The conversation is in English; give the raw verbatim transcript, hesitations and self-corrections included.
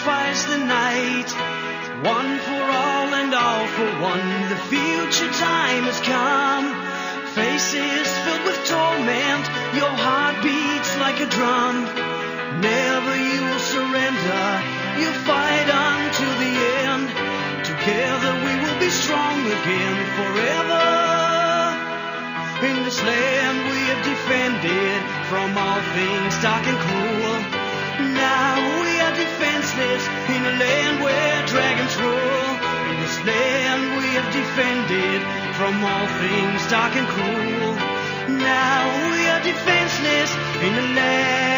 sacrifice the night. One for all and all for one. The future time has come. Faces filled with torment. Your heart beats like a drum. Never you will surrender. You fight until the end. Together we will be strong again forever. In this land we have defended from all things dark and cruel. Now we are defenseless in a land where dragons rule. In this land we have defended from all things dark and cruel. Now we are defenseless in a land